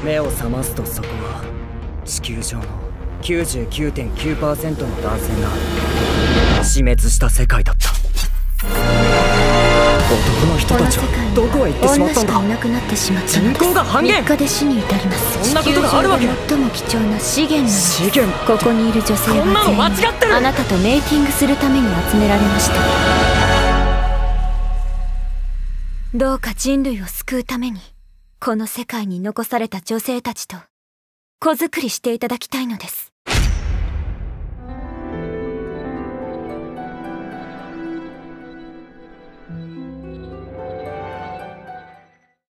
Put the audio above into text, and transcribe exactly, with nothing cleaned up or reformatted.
目を覚ますとそこは地球上の きゅうじゅうきゅうてんきゅうパーセント の男性が死滅した世界だった。男の人たちはどこへ行ってしまったんだ。 女しかいなくなってしまったのです。 人口が半減。 みっかで死に至ります。 そんなことがあるわけ。 地球上で最も貴重な資源なのです。 資源。 ここにいる女性はこんなの間違ってる。 あなたとメイキングするために集められました。どうか人類を救うためにこの世界に残された女性たちと子作りしていただきたいのです。